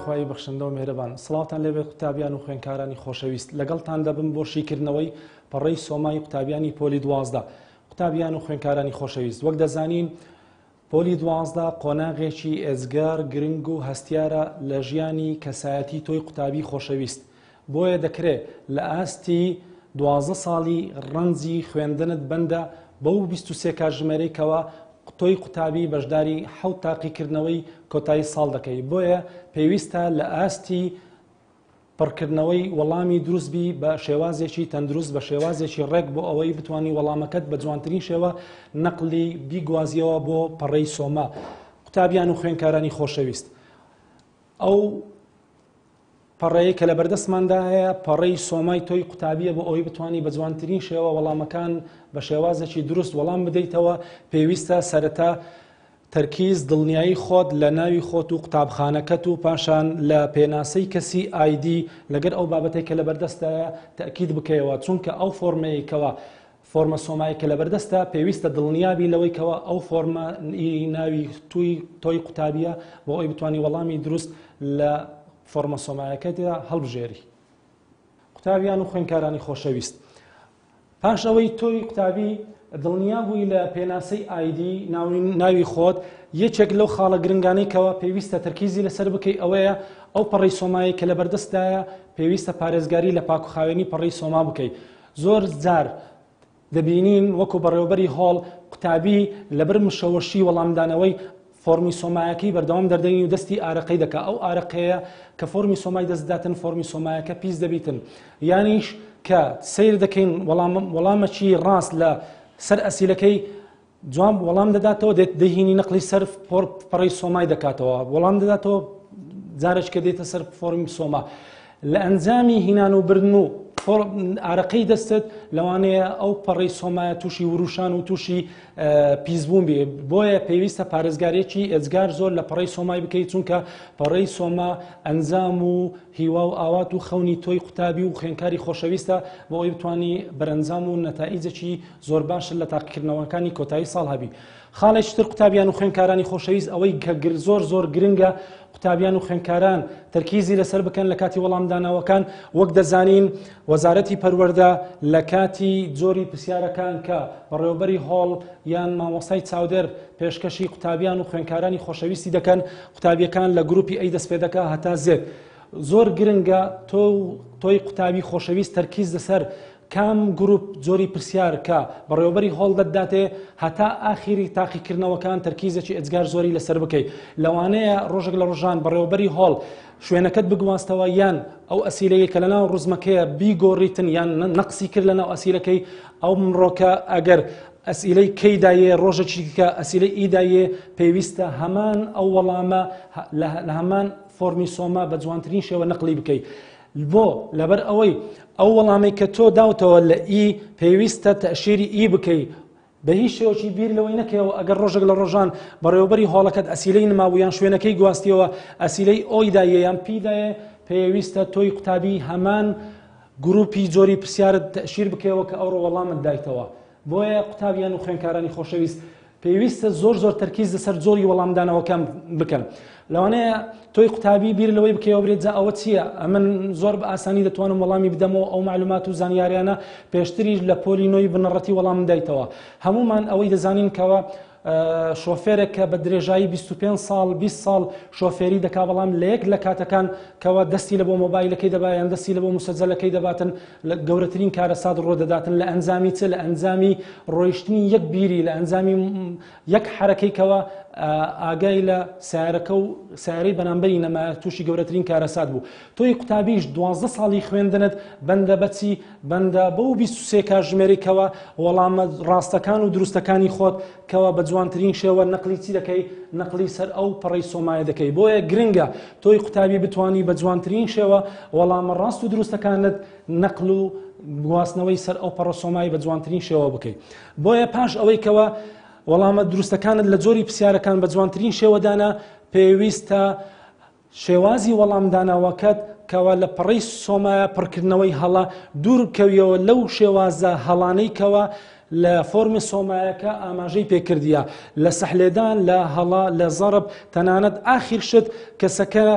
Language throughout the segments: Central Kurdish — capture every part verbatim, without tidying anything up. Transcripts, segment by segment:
خواهی بخشنده و مهربان سڵاوتان لێبێ قوتابیان و خوێندکارانی خۆشەویست لەگەڵتان دەبم بۆ شیکردنەوەی پەڕەی سۆمای قوتابیانی پۆلی دوازدە قوتابیان و خوێندکارانی خۆشەویست وەک دەزانین پۆلی دوازدە قۆناغێکی ئێزگار گرنگ و هەستیارە لە ژیانی کەسایەتی تۆی قوتابی خۆشەویست بۆیە دەکرێت لە ئاستی دوازدە ساڵی ڕەنجی خوێندنت بەندە بەو بیست و سێ کاتژمێرەیەکەوە تۆی قوتابی بەشداری حەوت تاقیکردنەوەی کۆتایی ساڵ دەکەی بۆیە پێویستە لە ئاستی پڕکردنەوەی وەڵامی دروستبی بە شێوازێکی تەندروست بە شێوازێکی ڕێک بۆ ئەوەی بتوانانی وەڵامەکەت بە جوانترین شێوە نەقلی بیگوازیەوە بۆ پەڕەی سۆما قوتابیان و خوێندکارانی خۆشەویست ئەو پەڕەیە کە لە بەردەستماندا هەیە پەڕەی سۆمای تۆی قوتابیە بۆ ئەوەی بتوانانی بە جوانترین شێوە وەڵامەکان بە شێوازێکی دروست وەڵام بدەیتەوە پێویستە سەرەتا تەرکیز دڵنیایی خۆت لە ناوی خۆت و قوتابخانەکەت و پاشان لە پێناسەی کەسی ئایدی لەگەر ئەو بابەتێک کە لە بەردەستایە تەکید بکەیەوە چونکە ئەو فۆرمەیەکەوە فۆرمە سۆمایی کە لە بەردەستە پێویستە دڵنیابی لەوەی کەوە ئەو فۆرمە ناوی توی تۆی قوتابیە بۆ ئەوی بتوانانی وەڵامی دروست لە فۆرمە سۆمایەکەدا هەڵبژێری قوتابیان و خوێندکارانی خۆشەویست پاش ئەوەی تۆی قوتابی دڵنیا بووی لە پێناسەی ئایدی ناوی خۆت یەکێک لەو خاڵە گرنگانەی کەەوە پێویستە تەرکیزی لەسەر بکەی ئەوەیە ئەو پەڕەی سۆمایی کە لە بەردەستایە پێویستە پارێزگاری لە پاکوخاوێنی پەڕەی سۆما بکەیت زۆر جار دەبینین وەکو بەڕێوەبەری هۆڵ قوتابی لەبەر مشەوەشی وەڵامدانەوەی فۆرمی سۆمایەکەی بەردەوام دەردەنی و دەستی ئارەقەی دەکا ئەو ئارەقەیە کە فۆرمی سۆمای دەستداتن فۆرمی سۆمایەکە پیس دەبیتن یانیش کە سیر دەکەین وەڵامەکی ڕاست لە سەر ئەسیلەکەی جوان وەڵام دەداتەوە دەهینی نەقلی سەر پەڕەی سۆمای دەکاتەوە وەڵام دەداتەوە جارێک کە دێتە سەر فۆرمی سۆما لە ئەنجامی هینان و بردن و ئارەقەی دەستت لەوانەیە ئەو پەڕەی سۆمایە تووشی وروشان و تووشی پیسبوون بێ بۆیە پێویستە پارێزگارێکی ئێجگار زۆر لە پەڕەی سۆمای بکەیت چونکە پەڕەی سۆما ئەنجام و هیوا و ئاوات و خەونی تۆی قوتابی و خوێندکاری خۆشەویستە بۆ ئەوی بتوانی بەرەنجام و نەتائیجێکی زۆر باش لە تاقیکردنەوەکانی کۆتایی ساڵ هەبی خاڵێکی تر قوتابیان و خوێندکارانی خۆشەویست ئەوەی کە زۆر زۆر گرنگە قوتابیان و خوێندکاران تەرکیزی لەسەر بکەن لە کاتی وەڵامدانەوەکان وەک دەزانین وەزارەتی پەروەردە لە کاتی جۆری پرسیارەکان کە بەڕێوەبەری هۆڵ یان مامۆستای چاودێر پێشکەشی قوتابیان و خوێندکارانی خۆشەویستی دەکەن قوتابیەکان لە گروپی ئەی دەست پێ دەکا هەتا زێت زۆر گرنگە تۆ تۆی قوتابی خۆشەویست تەرکیز لەسەر کام گروپ جۆری پرسیار کە بەڕێوەبەری هۆڵ دەداتێ هەتا ئاخیری تاقیکردنەوەکان تەرکیزێکی ئەجگار زۆری لەسەر بکەیت لەوانەیە ڕۆژێک لە ڕۆژان بەڕێوەبەری هۆڵ شوێنەکەت بگواستەوە یان ئەو ئەسیلەیە کە لەناو ڕوزمەکەیە بیگۆڕیتن یان نەقسی کرد لەناو ئەسیلەکەی ئەو مرۆکە ئەگەر ئەسیلەی کەیدایە ڕۆژێکی کە ئەسیلەی ئیدایە پێویستە هەمان ئەو وەڵامە لە هەمان فۆرمی سۆما بە جوانترین شێوە نەقلی بکەیت بۆ لەبەر ئەوەی ئەو وەڵامی کە تۆ داوتەوە لە ئی پێویستە تەشیری ئی بکەیت بە هیچ شێوەکی بیر لەوەی نەکەوە ئەگەر ڕۆژێک لە ڕۆژان بەڕێوەبەری هۆڵەکەت ئەسیلەی نمابوو یان شوێنەکەی گواستیەوە ئەسیلەی ئۆیدایە یان پیدایە پێویستە تۆی قوتابی هەمان گروپی جۆری پرسیارت تەشیر بکەوە کە ئەوڕۆ وەڵامت دایتەوە بۆیە قوتابیان و خوێندکارانی خۆشەویست پێویستە زۆر زۆر تەرکیز لەسەر جۆری وەڵامدانەوەکان بکەن لەوانەیە تۆی قوتابی بیر لەوەی بکەوە برێت جا ئەوە چییە ئەمن زۆر بە ئاسانی دەتوانم وەڵامی بدەمەوە ئەو معلومات و زانیاریانە پێشتری لە پۆلی نۆی بنەڕەتی وەڵام دایتەوە هەمومان ئەوەی دەزانین کەوە شۆفێرێک کە بە درێژایی بیست و پێنج ساڵ بیست ساڵ شۆفێری دەکا بەڵام لە یەک لە کاتەکان کەەوە دەستی لە بۆ مۆبایلەکەی دەبایان دەستی لە بۆ موسەجەلەکەی دەباتن لە گەورەترین کارەسات ڕۆدەداتن لە ئەنجامی چ لە ئەنجامی ڕۆیشتنی یەک بیری لە ئەنجامی یەک حرەکەیکەوە ئاگای لە سیارەکە و سیارەی بەنامبەری نەمایە تووشی گەورەترین کارەسات بوو تۆی قوتابیش دوازدە ساڵی خوێندنت بەندە بەچی بەندە بەو بیست و سێ کاتژمێرێکەوە وەڵامە ڕاستەکان و دروستەکانی خۆت کەوە بە جوانترین شێوە نەقلی چی دەکەی نەقلی سەر ئەو پەڕەی سۆمایە دەکەی بۆیە گرنگە تۆی قوتابی بتوانی بە جوانترین شێوە وەڵامە ڕاست و دروستەکانت نەقل و گواستنەوەی سەر ئەو پەڕە سۆمایی بە جوانترین شێوە بکەیت بۆیە پاش ئەوەی کەوە وەڵامە دروستەکانت لە جۆری پرسیارەکان بە جوانترین شێوەدانە پێویستە شێوازی وەڵامدانەوەکەت کەوە لە پەڕەی سۆمایە پڕکردنەوەی هەڵا دوور بکەویەوە لەو شێوازە هەڵانەی کەوە لە فۆرمی سۆمایەکە ئاماژەی پێکردیە لە سەحلێدان لە هەڵا لە زەرب تەنانەت ئاخیر شت کەسەکە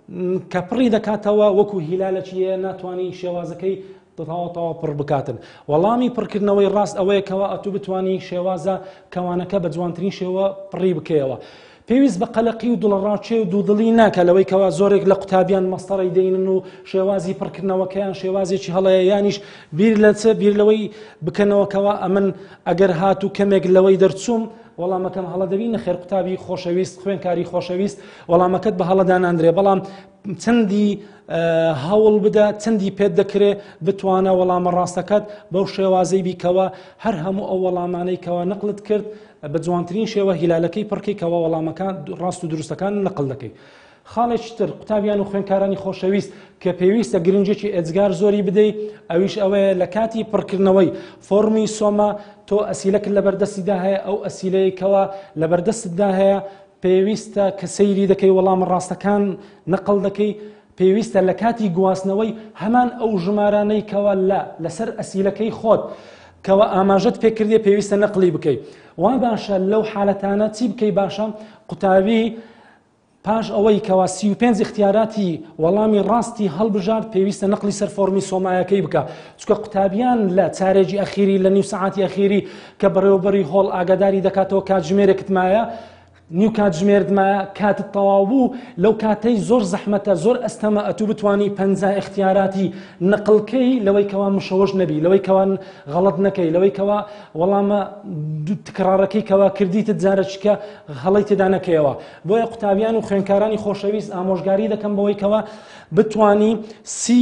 کە پڕی دەکاتەوە وەکو هیلالەکیە ناتوانانی شێوازەکەی تەواو پڕ بکاتن. وەڵامی پڕکردنەوەی ڕاست ئەوەیەکەوە ئەتوو بتوانی شێوازە کەوانەکە بە جوانترین شێوە پڕی بکەیەوە. پێویست بە قەلەقی و دڵڕاچێ و دوودڵی ناکە لەوەی کەوا زۆرێک لە قوتابیان مەستەڕی دەینن و شێوازی پڕکردنەوەکەیان شێوازێکی هەڵەیە یانیش بیر لە چ بیر لەوەی بکەنەوەکەوە ئەمن ئەگەر هات و کەمێک لەوەی دەرچووم وەڵامەکەم هەڵە دەبی نەخێر قوتابی خۆشەویست خوێنکاری خۆشەویست وەڵامەکەت بە هەڵەداناندرێ بەڵام چەندی هەوڵ بدە چەندی پێت دەکرێت بتوانە وەڵامە ڕاستەکەت بەو شێوازەی بیکەوە هەر هەموو ئەو وەڵامانەی کەوە نەقلت کرد بە جوانترین شێوە هیلالەکەی پڕکەیکەوە وەڵامەکان ڕاست و دروستەکان نەقل دەکەی. خاڵێکی تر قوتابیان و خوێنکارانی خۆشەویست کە پێویستە گرنگێکی ئێجگار زۆری بدەیت ئەویش ئەوەیە لە کاتی پڕکردنەوەی فۆرمی سۆما تۆ ئەسیلەکە لە بەردەستیدا هەیە ئەو ئەسیلەیەکەوە لە بەردەستدا هەیە پێویستە کە سەیری دەکەی وەڵامە ڕاستەکان نەقل دەکەی پێویستە لە کاتی گواستنەوەی هەمان ئەو ژمارانەی کەوە لە لەسەر ئەسیلەکەی خۆت کەوە ئاماژەت پێکردێ پێویستە نەقلی بکەیت. وا باشە لەو حالەتانە چی بکەی باشە قوتابی پاش ئەوەی کەوا سی و پێنج اختیاراتی وەڵامی ڕاستی هەڵبژارد پێویستە نەقلی سەر فۆرمی سۆمایەکەی بکە چکە قوتابیان لە چارێکی ئەخیری لە نیو سەعاتی ئەخیری کە بەڕێوەبەری هۆڵ ئاگاداری دەکاتەوە کاتژمێرێکت مایە نیو کاتژمێردمایە کاتت تەواو بوو لەو کاتەی زۆر زەحمەتە زۆر ئەستەمە ئەتوو بتوانی پەنجا اختیاراتی نەقلکەی لەوەی کەوا مشەوەش نەبی لەوەی کەوا غەڵەت نەکەی لەوەی کەوا وەڵامە تکرارەکەی کەوا کردیتت جارەچکە هەڵەی تێدا نەکەیەوە. بۆیە قوتابیان و خوێنکارانی خۆشەویست ئامۆژگاری دەکەم بەوەی کەوا بتوانی سی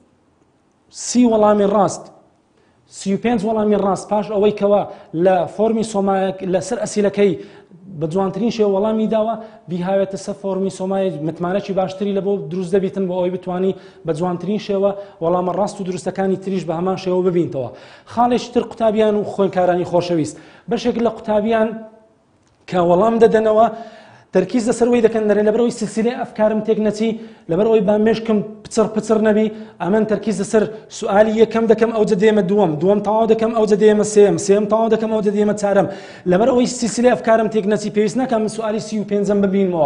سی وەڵامی ڕاست سی و پێنج وەڵامی ڕاست پاش ئەوەی کەوا لە فۆرمی سۆمایە لەسەر ئەسیلەکەی بە جوانترین شێوە وەڵامی داوە بیهاوێتە سەر فۆرمی سۆمای متمانەی باشتری لە بۆ دروست دەبیتن بۆ ئەوی بتوانی بە جوانترین شێوە وەڵامە ڕاست و دروستەکانی تریش بە هەمان شێوە ببینتەوە. خاڵێکی تر قوتابیان و خوێنکارانی خۆشەویست بەشێک لە قوتابیان کە وەڵام دەدەنەوە تەرکیز لەسەرەوەی دەکەن دەرێ لەبەرەوەی سلسلەی ئەفکارم تێک نەچی لەبەرەوەی بامێشکم پچڕ پچڕ نەبی ئەمن تەرکیز لەسەر سوالی یەکەم دەکەم ئەوجە دێمە دووەم دووەم تەواو دەکەم ئەوجە دێمە سێم سێم تەواو دەکەم ئەوجە دێمە چارەم لەبەرەوەی سلسلەی ئەفکارم تێک نەچی پێویست ناکەم من سوالی سی و پێنجەم ببینمەوە.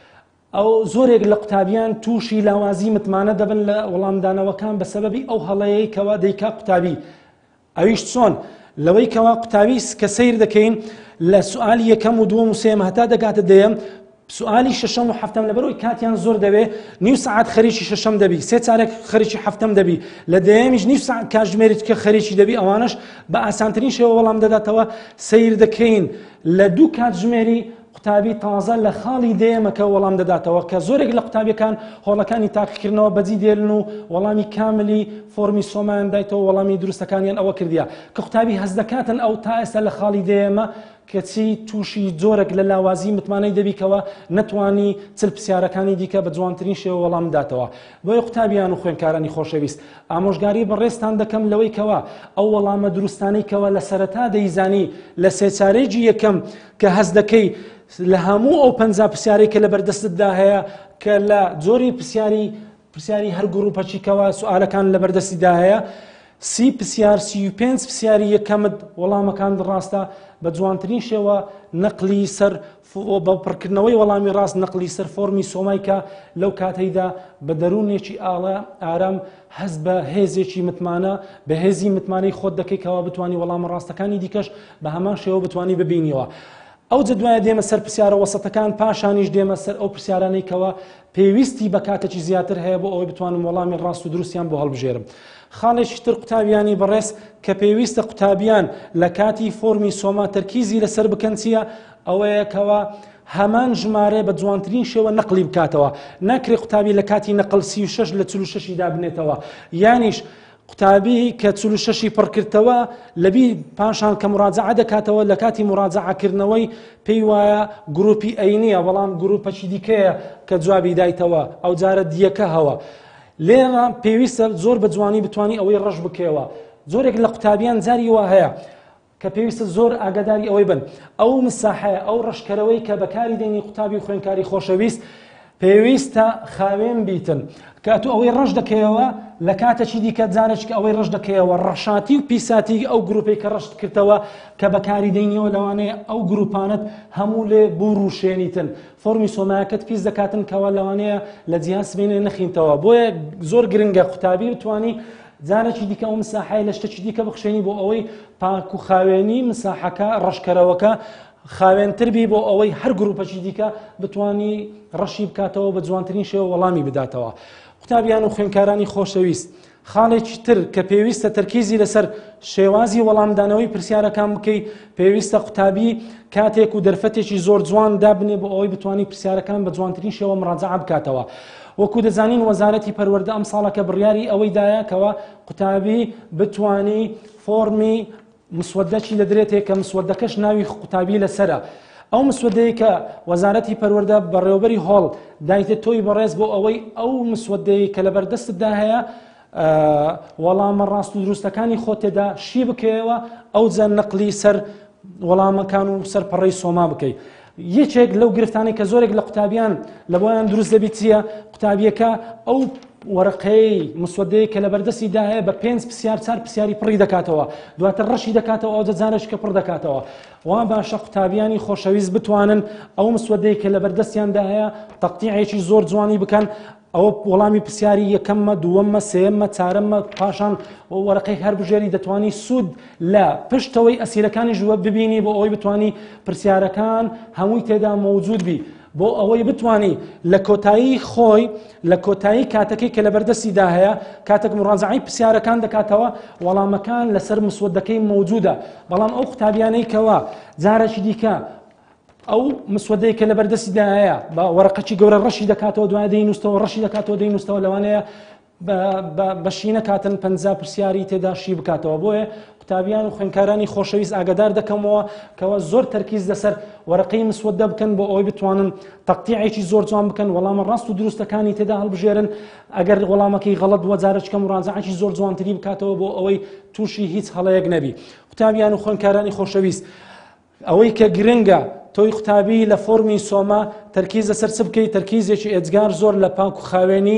ئەو زۆرێک لە قوتابیان تووشی لاوازی متمانە دەبن لە وەڵامدانەوەکان بە سەبەبی ئەو هەڵەیەی کەوا دەیکا قوتابی ئەویش چۆن لەوەی کەوا قوتابی کە سیر دەکەین لە سوالی یەکەم و دووەم و سێم هەتا دەگاتە دەیەم سوالی شەشەم و هەفتەم لەبەرەوەی کاتیان زۆر دەبێ نیو سەعات خەریکی شەشەم دەبی سێ چارێک خەریکی هەفتەم دەبی لە دەیەمیش نیو سەعات کاتژمێریت کە خەریکی دەبی ئەوانش بە ئاسانترین شێوە وەڵام دەداتەوە سیر دەکەین لە دوو کاتژمێری قوتابی تازە لە خاڵی دێمەکە وەڵام دەداتەوە کە زۆرێک لە قوتابیەکان هۆڵەکانی تاقیکردنەوە بەجی دێرن و وەڵامی کاملی فۆرمی سۆمایان دایتەوە وەڵامی دروستەکانیان ئەوە کردیا کە قوتابی هەز دەکاتن ئەو تا ئێستا لە خاڵی دێمە کەچی تووشی جۆرێک لە لاوازی متمانەی دەبیکەوە نەتوانی چل پرسیارەکانی دیکە بە جوانترین شێوە وەڵام داتەوە. بۆیە قوتابیان و خوێنکارانی خۆشەویست ئامۆژگاری بەڕێستان دەکەم لەوەی کەوە ئەو وەڵامە دروستانەی کەوە لە سەرەتا دەیزانی لە سێچارێکی یەکەم کە هەز دەکەی لە هەموو ئەو پەنجا پرسیارەی کە لە بەردەستتدا هەیە کە لە جۆری پرسیاری پرسیاری هەر گروپەچیکەوە سوالەکان لە بەردەستیدا هەیە سی پرسیار سی و پێنج پرسیاری یەکەمت وەڵامەکان ڕاستە بە جوانترین شێوە نەقلی سەر بە پڕکردنەوەی وەڵامی ڕاست نەقلی سەر فۆرمی سۆمایکە لەو کاتەیدا بە دەروونێکی ئاڵە ئارام هەز بە هێزێکی متمانە بە هێزی متمانەی خۆت دەکەیتەوە بتوانی وەڵامە ڕاستەکانی دیکەش بە هەمان شێوە بتوانی ببینیەوە. ئەو جدوایە دێمە سەر پرسیارە وەسەتەکان پاشانیش دێمە سەر ئەو پرسیارانەی کەوە پێویستی بە کاتێکی زیاتر هەیە بۆ ئەوەی بتوانم وەڵامی ڕاست و دروستیان بۆ هەڵبژێرم. خاڵێکی تر قوتابیانی بەڕێز کە پێویستە قوتابیان لە کاتی فۆرمی سۆما تەرکیزی لەسەر بکەن چییە ئەوەیە کەوە هەمان ژمارە بە جوانترین شێوە نەقلی بکاتەوە ناکرێ قوتابی لە کاتی نەقل سی و شەش لە چل و شەشی دابنێتەوە یانیش قوتابی کە چل و شەشی پڕکردەوە لەبی پاشان کە مراجعە دەکاتەوە لە کاتی مراجعەکردنەوەی پێی وایە گروپی ئەینیە بەڵام گروپەکی دیکەیە کە جوابی دایتەوە ئەو جارە دیەکە هەوە لێرە پێویستە زۆر بە جوانی بتوانی ئەوەی ڕەش بکەوە. زۆرێک لە قوتابیان جاری وا هەیە کە پێویستە زۆر ئاگاداری ئەوەی بن ئەو مساحەیە ئەو ڕەشکەرەوەی کە بەکاری دێنی قوتابی و خوێنکاری خۆشەویست پێویستە خاوێن بیتن کاتو ئەوەی ڕەش دەکەیەوە لە کاتێکی دیکە جارێککە ئەوەی ڕەش دەکەیەوە ڕەشاتی و پیساتی ئەو گروپی کە ڕەشت کردەوە کە بەکاری دەینەوە لەوانەیە ئەو گروپانت هەموو لێ بوڕوشێنیتن فۆرمی سۆمایەکەت پیس دەکاتن کەەوە لەوانەیە لە جیهان سبینێ نەخینتەوە بۆیە زۆر گرنگە قوتابی بتوانی جارێکی دیکە ئەو مساحای لە شتێکی دیکە بخشێنی بۆ ئەوەی پاک و خاوێنی مساحەکە ڕەشکەرەوەکە خاوێنتربی بۆ ئەوەی هەر گروپەکی دیکە بتوانی ڕەشی بکاتەوە بە جوانترین شێوە وەڵامی بداتەوە. قوتابیان و خوێندکارانی خۆشەویست، خاڵێکی تر کە پێویستە تەرکیزی لەسەر شێوازی وەڵامدانەوەی پرسیارەکان بکەیت پێویستە قوتابی کاتێک و دەرفەتێکی زۆر جوان دابنێ بۆ ئەوەی بتوانی پرسیارەکان بە جوانترین شێوە مراجعە بکاتەوە. وەکو دەزانین وەزارەتی پەروەردە ئەم ساڵەکە بڕیاری ئەوەی دایە کەەوە قوتابی بتوانی فۆرمی مسودەکی دەدرێتێک کە مسودەکەش ناوی قوتابی لەسرە. ئەو مسودەیە کە وەزارەتی پەروەردە بەڕێوەبەری هۆڵ دایتە تۆی بەڕێز بۆ ئەوەی ئەو مسودەیە کە لە بەردەستتدا هەیە وەڵامە ڕاست و دروستەکانی خۆ تێدا شی بکەوە ئەو جە نەقلی سەر وەڵامەکان و سەرپەڕەی سۆما بکەیت. یەکێک لەو گرفتانی کە زۆرێک لە قوتابیان لە بۆیان دروست دەبێت چییە؟ قوتابیەکە ئەو وەرەقەی مسودەیە کە لە بەردەستیدا هەیە بە پێنج پرسیار چار پرسیاری پڕی دەکاتەوە دواتر ڕەشی دەکاتەوە ئەو جارێک کە پڕ دەکاتەوە. وا باشە قوتابیانی خۆشەویست بتوانن ئەو مسودەیە کە لە بەردەستیاندا هەیە تەقطیعێکی زۆر جوانی بکەن ئەوە وەڵامی پرسیاری یەکەممە دووەممە سێممە چارەممە پاشان وەرەقەی هەر بژێری دەتوانی سوود لە پشتەوەی ئەسیرەکانی ژوە ببینی بۆ ئەوەی بتوانی پرسیارەکان هەمووی تێدا مەوجود بی بۆ ئەوەی بتوانی لە کۆتایی خۆی لە کۆتایی کاتەکەی کە لە بەردەستیدا هەیە کاتێک مڕازعی پرسیارەکان دەکاتەوە وەڵامەکان لەسەر مسودەکەی مەوجودە. بەڵام ئەو قوتابیانەی کەوە جارێکی دیکە ئەو مسودەیە کە لە بەردەستیدا هەیە بە وەرەقەی گەورە ڕەشی دەکاتەوە دوای دەینوستەوە ڕەشی دەکاتەوە دەینوستەوە لەوانەیە بەشی نەکاتن پەنجا پرسیاری تێدا شی بکاتەوە. بۆیە قوتابیان و خوێندکارانی خۆشەویست ئاگادار دەکەمەوە کەەوە زۆر تەرکیز لەسەر وەرەقەی مسودە بکەن بۆ ئەوەی بتوانن تەقطیعێکی زۆر جوان بکەن وەڵامە ڕاست و دروستەکانی تێدا هەڵبژێرن ئەگەر وەڵامەکەی غەڵەت بووە جارێککە مراجعەی زۆر جوانتری بکاتەوە بۆ ئەوەی تووشی هیچ هەڵەیەک نەبی. قوتابیان و خوێندکارانی خۆشەویست، ئەوەی کە گرنگە تۆی قوتابی لە فۆرمی سۆما تەرکیز لەسەر چ بکەیت تەرکیزێکی ئێجگار زۆر لە پاک و خاوێنی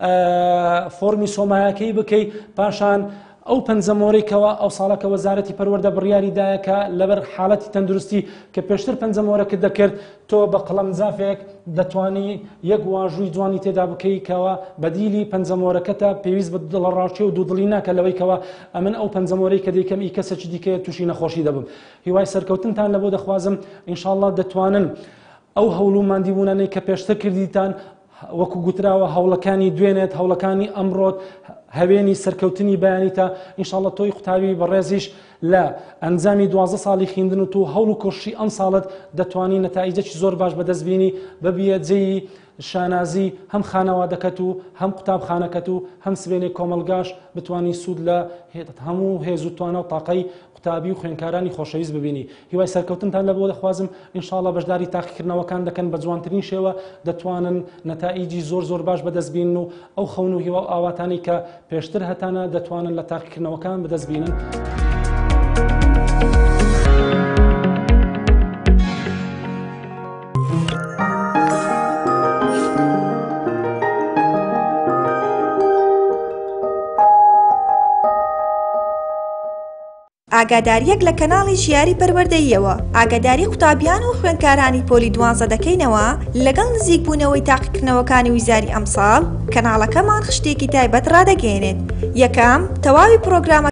فۆرمی سۆمایەکەی بکەیت پاشان ئەو پەنجەمۆرێکەوە ئەو ساڵەکە وەزارەتی پەروەردە بڕیاری دایەکە لەبەر حاڵەتی تەندروستی کە پێشتر پەنجەمۆرەکە دەکرد تۆ بە قەڵەمجافێک دەتوانی یەک واژووی جوانی تێدا بکەیتەوە بەدیلی پەنجەمۆرەکەتە پێویست بە دڵە ڕاوچێ و دوودڵی ناکە لەوەیکەوە ئەمن ئەو پەنجەمۆرەی کە دەیکەم ئی کەسێکی دیکە تووشی نەخۆشی دەبم. هیوای سەرکەوتنتان لەبۆ دەخوازم ئینشاءڵڵا دەتوانن ئەو هەوڵ و ماندیبوونانەی کە پێشتر کردیتان وەکو گوتراوە هەوڵەکانی دوێنێت هەوڵەکانی ئەمڕۆت هەوێنی سەرکەوتنی بەیانیتە ئینشاءڵڵا تۆی قوتابی بەڕێزیش لە ئەنجامی دوازدە ساڵی خوێندن و تو هەوڵ و کۆشی ئەم ساڵت دەتوانی نەتائیجێکی زۆر باش بەدەستبینی ببیە جێی شانازی هەم خانەوادەکەت و هەم قوتابخانەکەت و هەم سبێنێ کۆمەلگاش بتوانی سوود لە هەموو هێز و توانە و تاقەی قوتابی و خوێندکارانی خۆشەویست ببینی. هیوای سەرکەوتنتان لەبۆ دەخوازم ئینشاءڵڵا بەشداری تاقیکردنەوەکان دەکەن بە جوانترین شێوە دەتوانن نەتائیجی زۆر زۆر باش بەدەستبینن و ئەو خەون و هیوا ئاواتانی کە پێشتر هەتانە دەتوانن لە تاقیکردنەوەکان بەدەستبینن. ئاگاداریەک لە کەناڵی ژیاری پەروەردەییەوە ئاگاداری قوتابیان و خوێندکارانی پۆلی دوانزە دەکەینەوە لەگەڵ نزیکبوونەوەی تاقیکردنەوەکانی ویزاری ئەمساڵ کەناڵەکەمان خشتێکی تایبەت ڕادەگەێنێت. یەکەم تەواوی پرۆگرامە